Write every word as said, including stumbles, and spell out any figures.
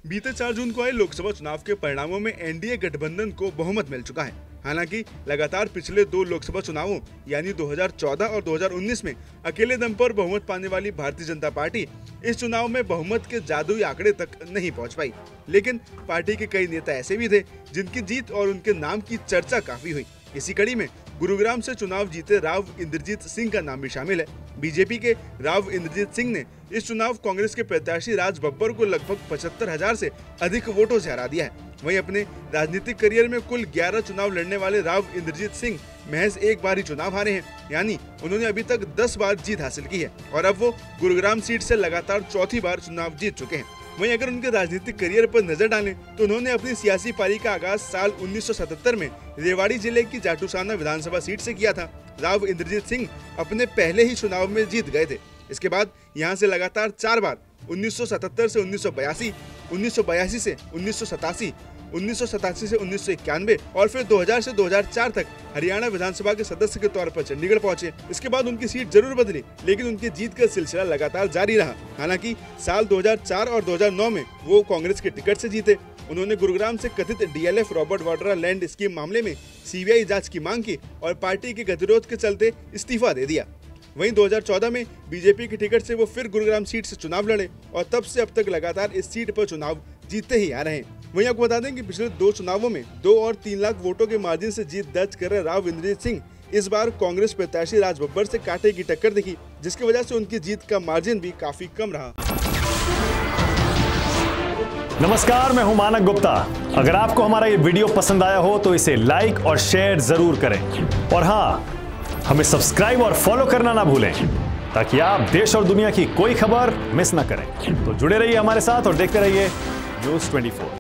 बीते चार जून को आए लोकसभा चुनाव के परिणामों में एनडीए गठबंधन को बहुमत मिल चुका है। हालांकि लगातार पिछले दो लोकसभा चुनावों यानी दो हज़ार चौदह और दो हज़ार उन्नीस में अकेले दम पर बहुमत पाने वाली भारतीय जनता पार्टी इस चुनाव में बहुमत के जादुई आंकड़े तक नहीं पहुंच पाई। लेकिन पार्टी के कई नेता ऐसे भी थे जिनकी जीत और उनके नाम की चर्चा काफी हुई। इसी कड़ी में गुरुग्राम से चुनाव जीते राव इंद्रजीत सिंह का नाम भी शामिल है। बीजेपी के राव इंद्रजीत सिंह ने इस चुनाव कांग्रेस के प्रत्याशी राज बब्बर को लगभग पचहत्तर हजार से अधिक वोटों से हरा दिया है। वहीं अपने राजनीतिक करियर में कुल ग्यारह चुनाव लड़ने वाले राव इंद्रजीत सिंह महज एक बार ही चुनाव हारे हैं, यानी उन्होंने अभी तक दस बार जीत हासिल की है और अब वो गुरुग्राम सीट से लगातार चौथी बार चुनाव जीत चुके हैं। वहीं अगर उनके राजनीतिक करियर पर नजर डालें तो उन्होंने अपनी सियासी पारी का आगाज साल उन्नीस सौ सतहत्तर में रेवाड़ी जिले की जाटूसाना विधानसभा सीट से किया था। राव इंद्रजीत सिंह अपने पहले ही चुनाव में जीत गए थे। इसके बाद यहां से लगातार चार बार उन्नीस सौ सतहत्तर से उन्नीस सौ बयासी, उन्नीस सौ बयासी से उन्नीस सौ सतासी, उन्नीस सौ सतासी से उन्नीस सौ इक्यानवे और फिर दो हज़ार से दो हज़ार चार तक हरियाणा विधानसभा के सदस्य के तौर पर चंडीगढ़ पहुंचे। इसके बाद उनकी सीट जरूर बदली, लेकिन उनकी जीत का सिलसिला लगातार जारी रहा। हालांकि साल दो हज़ार चार और दो हज़ार नौ में वो कांग्रेस के टिकट से जीते। उन्होंने गुरुग्राम से कथित DLF Robert Vadra land scheme मामले में सीबीआई जांच की मांग की और पार्टी के गतिरोध के चलते इस्तीफा दे दिया। वहीं दो हज़ार चौदह में बीजेपी की टिकट से वो फिर गुरुग्राम सीट से चुनाव लड़े और तब से अब तक लगातार इस सीट पर चुनाव जीतते ही आ रहे हैं। वहीं आपको बता दें कि पिछले दो चुनावों में दो और तीन लाख वोटों के मार्जिन से जीत दर्ज कर रहे राव इंद्रजीत सिंह इस बार कांग्रेस प्रत्याशी राज बब्बर से कांटे की टक्कर दिखी, जिसकी वजह से उनकी जीत का मार्जिन भी काफी कम रहा। नमस्कार, मैं हूं मानक गुप्ता। अगर आपको हमारा ये वीडियो पसंद आया हो तो इसे लाइक और शेयर जरूर करें और हाँ, हमें सब्सक्राइब और फॉलो करना ना भूलें ताकि आप देश और दुनिया की कोई खबर मिस ना करें। तो जुड़े रहिए हमारे साथ और देखते रहिए न्यूज़ चौबीस।